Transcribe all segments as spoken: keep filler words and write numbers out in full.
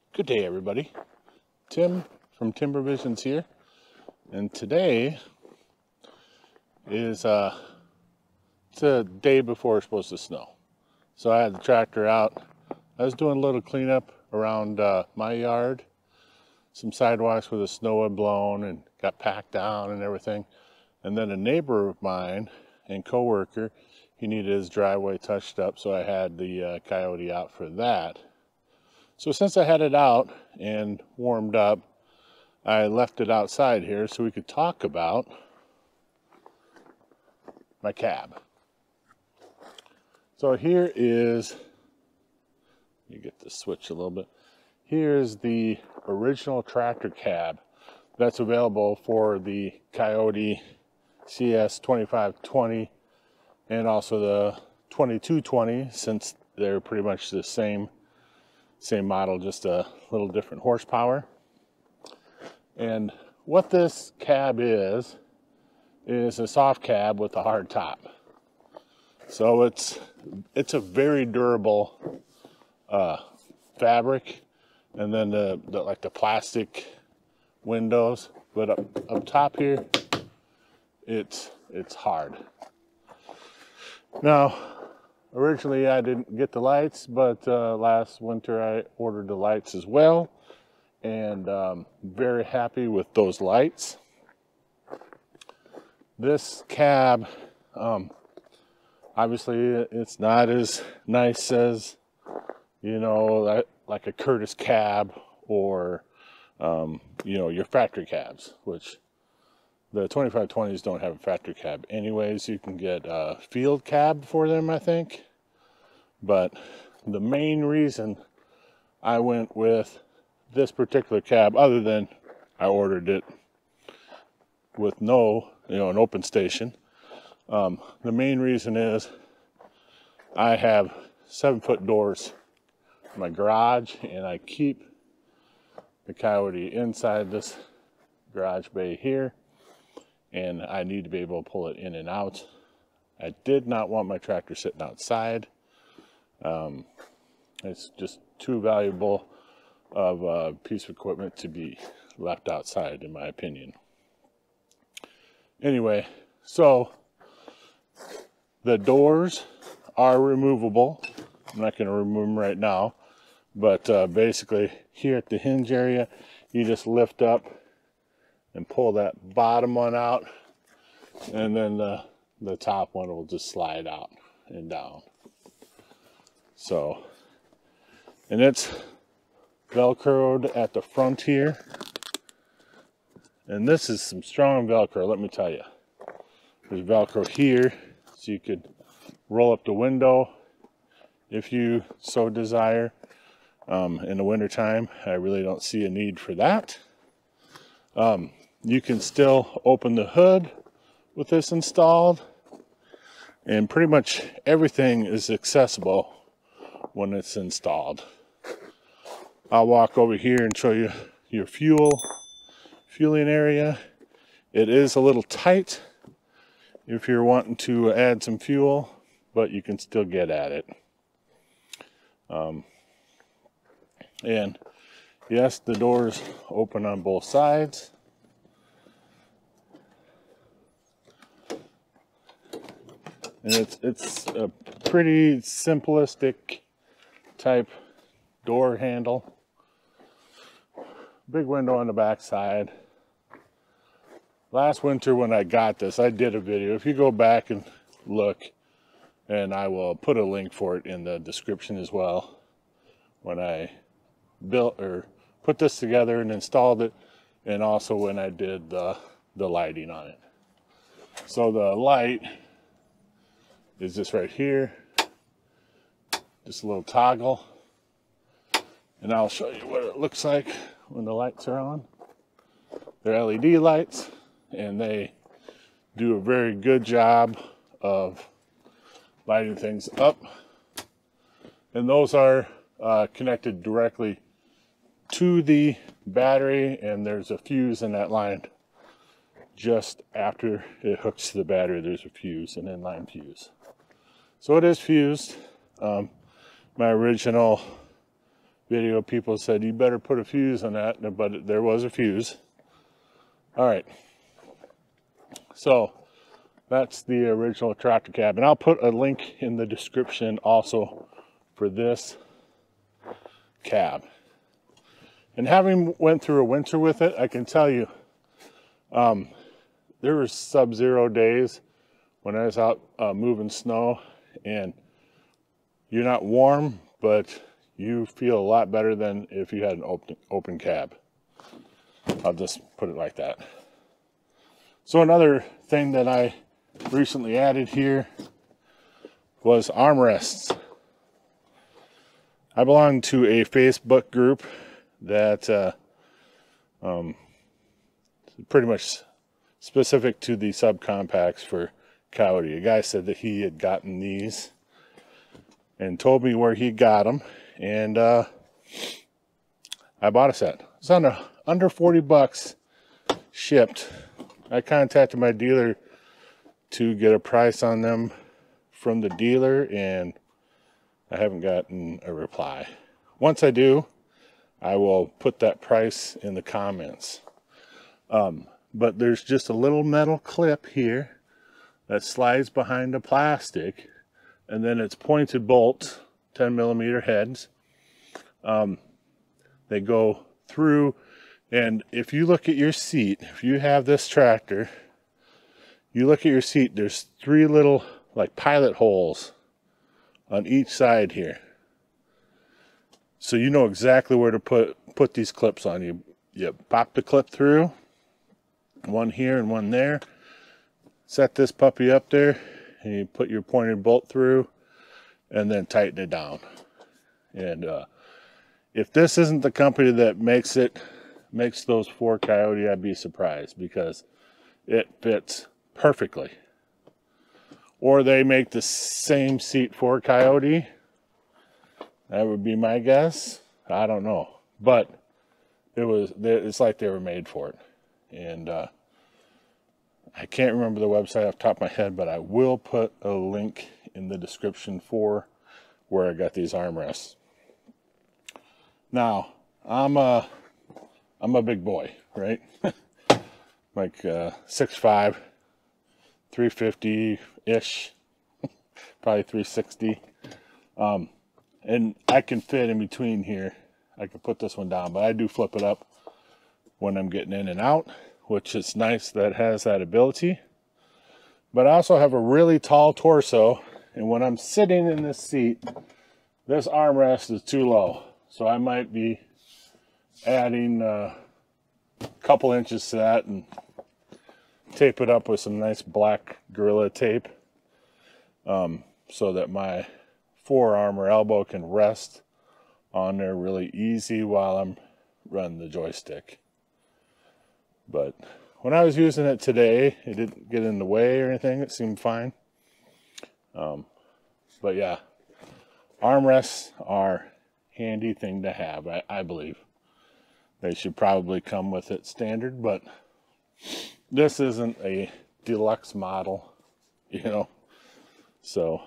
Good day, everybody. Tim from Timber Visions here, and today is uh, it's a day before it's supposed to snow. So I had the tractor out. I was doing a little cleanup around uh, my yard, some sidewalks where the snow had blown and got packed down and everything. And then a neighbor of mine and coworker, he needed his driveway touched up, so I had the uh, Kioti out for that. So since I had it out and warmed up, I left it outside here so we could talk about my cab. So here is, let me get this switch a little bit. Here's the original tractor cab that's available for the Kioti C S twenty-five twenty and also the twenty-two twenty, since they're pretty much the same Same model, just a little different horsepower. And what this cab is, is a soft cab with a hard top. So it's it's a very durable uh, fabric, and then the, the like the plastic windows. But up up top here, it's it's hard. Now, originally, I didn't get the lights, but uh, last winter I ordered the lights as well, and um, very happy with those lights. This cab, um, obviously, it's not as nice as, you know, like a Curtis cab or, um, you know, your factory cabs, which the twenty-five twenties don't have a factory cab anyways. You can get a field cab for them, I think. But the main reason I went with this particular cab, other than I ordered it with no, you know, an open station, um, the main reason is I have seven foot doors in my garage, and I keep the Kioti inside this garage bay here, and I need to be able to pull it in and out. I did not want my tractor sitting outside. Um, it's just too valuable of a piece of equipment to be left outside, in my opinion. Anyway, so the doors are removable. I'm not going to remove them right now, but uh, basically here at the hinge area, you just lift up and pull that bottom one out, and then the, the top one will just slide out and down. So, and it's Velcroed at the front here. And this is some strong Velcro, let me tell you. There's Velcro here, so you could roll up the window if you so desire. Um, in the wintertime, I really don't see a need for that. Um, you can still open the hood with this installed, and pretty much everything is accessible when it's installed. I'll walk over here and show you your fuel fueling area. It is a little tight if you're wanting to add some fuel, but you can still get at it. Um, and yes, the doors open on both sides. And it's, it's a pretty simplistic type door handle. Big window on the back side. Last winter when I got this, I did a video. If you go back and look, and I will put a link for it in the description as well, when I built or put this together and installed it, and also when I did the, the lighting on it. So the light is this right here, just a little toggle, and I'll show you what it looks like when the lights are on. They're L E D lights, and they do a very good job of lighting things up. And those are uh, connected directly to the battery, and there's a fuse in that line. Just after it hooks to the battery, there's a fuse, an inline fuse. So it is fused. Um, my original video, people said you better put a fuse on that, but there was a fuse. All right, so that's the original tractor cab, and I'll put a link in the description also for this cab. And having went through a winter with it, I can tell you um, there were sub-zero days when I was out uh, moving snow, and you're not warm, but you feel a lot better than if you had an open, open cab. I'll just put it like that. So another thing that I recently added here was armrests. I belong to a Facebook group that uh, um, pretty much specific to the subcompacts for Kioti. A guy said that he had gotten these and told me where he got them, and uh, I bought a set. It's under under forty bucks shipped. I contacted my dealer to get a price on them from the dealer, and I haven't gotten a reply. Once I do, I will put that price in the comments. Um, but there's just a little metal clip here that slides behind the plastic, and then it's pointed bolts, ten millimeter heads. Um, they go through, and if you look at your seat, if you have this tractor, you look at your seat, there's three little like pilot holes on each side here. So you know exactly where to put put these clips on. You, you pop the clip through, one here and one there. Set this puppy up there, and you put your pointed bolt through, and then tighten it down. And uh, if this isn't the company that makes it, makes those for Kioti, I'd be surprised, because it fits perfectly. Or they make the same seat for Kioti. That would be my guess. I don't know, but it was, it's like they were made for it. And uh, I can't remember the website off the top of my head, but I will put a link in the description for where I got these armrests. Now, I'm a, I'm a big boy, right? Like uh, six five, three fifty-ish, probably three sixty. Um, and I can fit in between here. I can put this one down, but I do flip it up when I'm getting in and out, which is nice that it has that ability. But I also have a really tall torso, and when I'm sitting in this seat, this armrest is too low. So I might be adding uh, a couple inches to that and tape it up with some nice black Gorilla tape, um, so that my forearm or elbow can rest on there really easy while I'm running the joystick. But when I was using it today, it didn't get in the way or anything. It seemed fine. Um, but yeah, armrests are a handy thing to have, I, I believe. They should probably come with it standard, but this isn't a deluxe model, you know, so.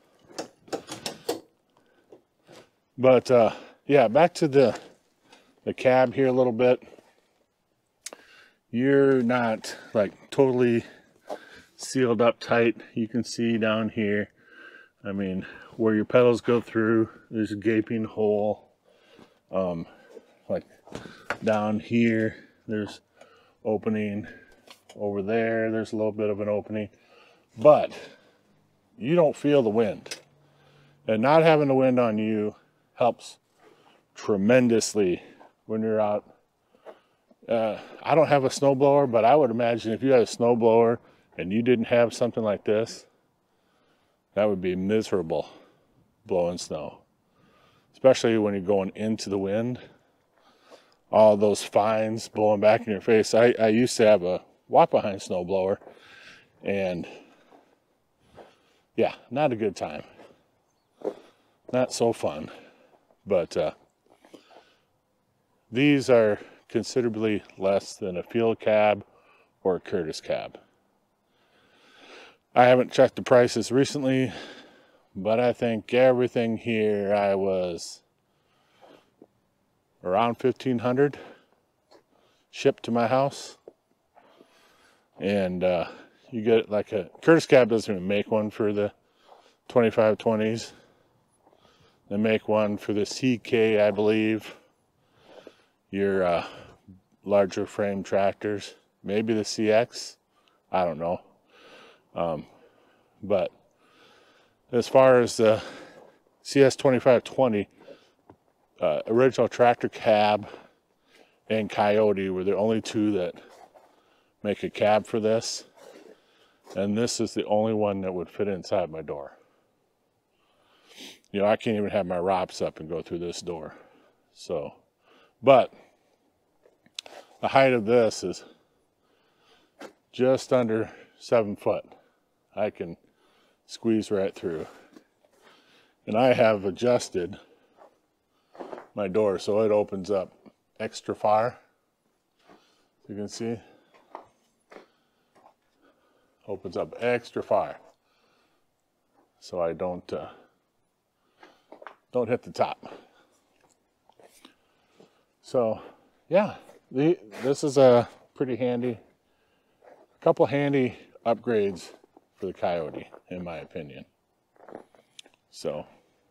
But uh, yeah, back to the, the cab here a little bit. You're not like totally sealed up tight. You can see down here, I mean, where your pedals go through, there's a gaping hole. Um, like down here, there's opening. Over there, there's a little bit of an opening. But you don't feel the wind. And not having the wind on you helps tremendously when you're out. Uh, I don't have a snowblower, but I would imagine if you had a snowblower and you didn't have something like this, that would be miserable blowing snow. Especially when you're going into the wind. All those fines blowing back in your face. I, I used to have a walk-behind snowblower, and yeah, not a good time. Not so fun. But uh, these are considerably less than a field cab or a Curtis cab. I haven't checked the prices recently, but I think everything here I was around fifteen hundred shipped to my house. And uh, you get like a, Curtis Cab doesn't even make one for the twenty-five twenties. They make one for the C K, I believe. Your uh, larger frame tractors. Maybe the C X. I don't know. Um, but as far as the C S twenty-five twenty, uh, original tractor cab and Kioti were the only two that make a cab for this. And this is the only one that would fit inside my door. You know, I can't even have my R O Ps up and go through this door. So, but the height of this is just under seven foot. I can squeeze right through. And I have adjusted my door so it opens up extra far. You can see, opens up extra far, so I don't uh, don't hit the top. So yeah, the this is a pretty handy, a couple handy upgrades for the Kioti, in my opinion. So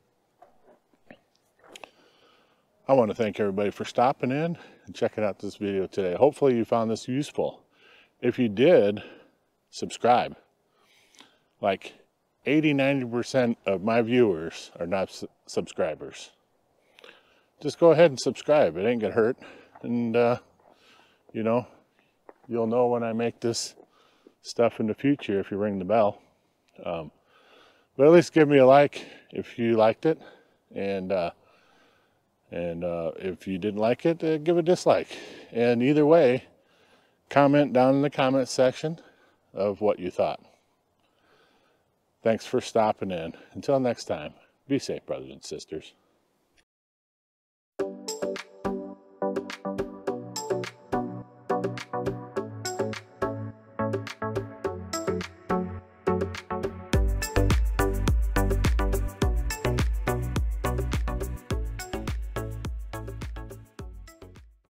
I want to thank everybody for stopping in and checking out this video today. Hopefully you found this useful. If you did, subscribe. Like eighty, ninety percent of my viewers are not su subscribers. Just go ahead and subscribe. It ain't gonna hurt. And, uh, you know, you'll know when I make this stuff in the future if you ring the bell. Um, but at least give me a like if you liked it. And, uh, And uh, if you didn't like it, uh, give a dislike. And either way, comment down in the comment section of what you thought. Thanks for stopping in. Until next time, be safe, brothers and sisters.